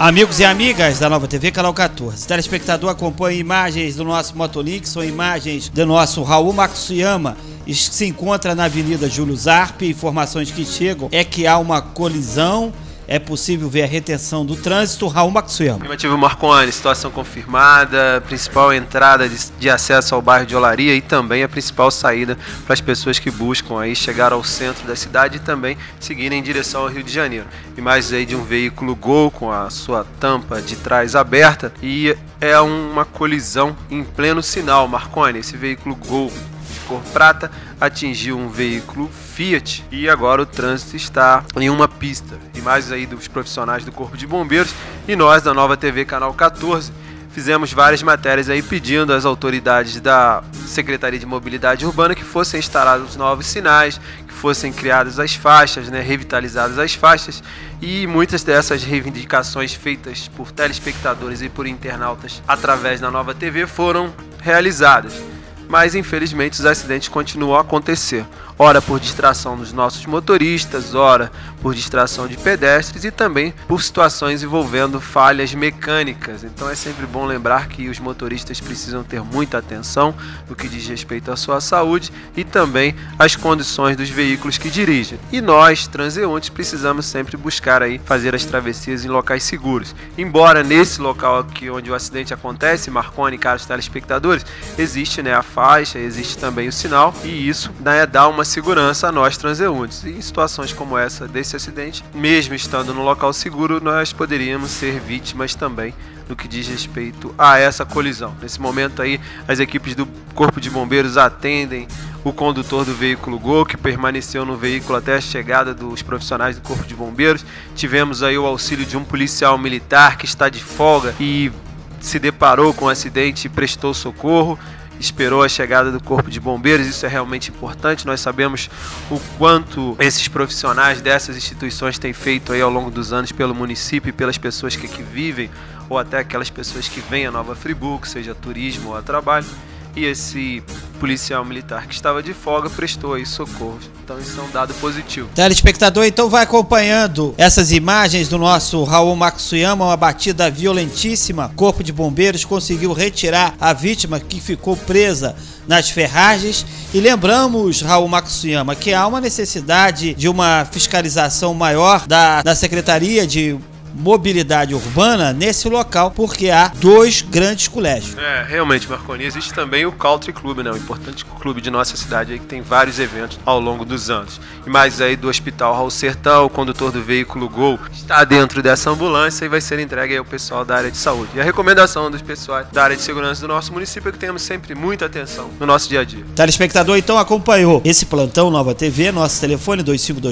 Amigos e amigas da Nova TV, Canal 14. Telespectador, acompanha imagens do nosso Motolink, são imagens do nosso Raul Matsuyama. Se encontra na Avenida Júlio Zarpe. Informações que chegam é que há uma colisão. É possível ver a retenção do trânsito. Raul Matsuyama. Afirmativo, Marconi, situação confirmada, principal entrada de acesso ao bairro de Olaria e também a principal saída para as pessoas que buscam aí chegar ao centro da cidade e também seguirem em direção ao Rio de Janeiro. Imagens aí de um veículo Gol com a sua tampa de trás aberta e é uma colisão em pleno sinal, Marconi. Esse veículo Gol de cor prata atingiu um veículo Fiat e agora o trânsito está em uma pista. Imagens aí dos profissionais do Corpo de Bombeiros e nós da Nova TV Canal 14 fizemos várias matérias aí pedindo às autoridades da Secretaria de Mobilidade Urbana que fossem instalados novos sinais, que fossem criadas as faixas, revitalizadas as faixas, e muitas dessas reivindicações feitas por telespectadores e por internautas através da Nova TV foram realizadas. Mas infelizmente os acidentes continuam a acontecer, ora por distração dos nossos motoristas, ora por distração de pedestres e também por situações envolvendo falhas mecânicas. Então é sempre bom lembrar que os motoristas precisam ter muita atenção no que diz respeito à sua saúde e também às condições dos veículos que dirigem. E nós, transeuntes, precisamos sempre buscar aí fazer as travessias em locais seguros. Embora nesse local aqui onde o acidente acontece, Marconi, caros telespectadores, existe a faixa, existe também o sinal e isso dá uma segurança a nós transeuntes. E em situações como essa desse acidente, mesmo estando no local seguro, nós poderíamos ser vítimas também no que diz respeito a essa colisão. Nesse momento aí, as equipes do Corpo de Bombeiros atendem o condutor do veículo Gol, que permaneceu no veículo até a chegada dos profissionais do Corpo de Bombeiros. Tivemos aí o auxílio de um policial militar que está de folga e se deparou com o acidente e prestou socorro. Esperou a chegada do Corpo de Bombeiros, isso é realmente importante. Nós sabemos o quanto esses profissionais dessas instituições têm feito aí ao longo dos anos pelo município e pelas pessoas que aqui vivem, ou até aquelas pessoas que vêm a Nova Friburgo, seja turismo ou a trabalho. E esse policial militar que estava de folga prestou aí socorro. Então isso é um dado positivo. Telespectador, então vai acompanhando essas imagens do nosso Raul Matsuyama, uma batida violentíssima. Corpo de Bombeiros conseguiu retirar a vítima que ficou presa nas ferragens. E lembramos, Raul Matsuyama, que há uma necessidade de uma fiscalização maior da Secretaria de Mobilidade Urbana nesse local, porque há dois grandes colégios. Realmente, Marconi, existe também o Country Club, um importante clube de nossa cidade aí, que tem vários eventos ao longo dos anos. E mais aí do Hospital Raul Sertão, o condutor do veículo Gol está dentro dessa ambulância e vai ser entregue aí ao pessoal da área de saúde. E a recomendação dos pessoas da área de segurança do nosso município é que tenhamos sempre muita atenção no nosso dia a dia. Telespectador, então acompanhou esse plantão Nova TV, nosso telefone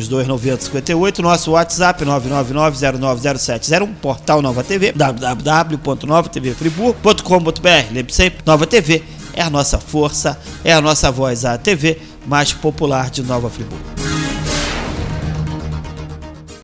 2522-9058, nosso WhatsApp 999090701, portal Nova TV, www.novatvfriburgo.com.br. Lembre sempre, Nova TV é a nossa força, é a nossa voz, a TV mais popular de Nova Friburgo.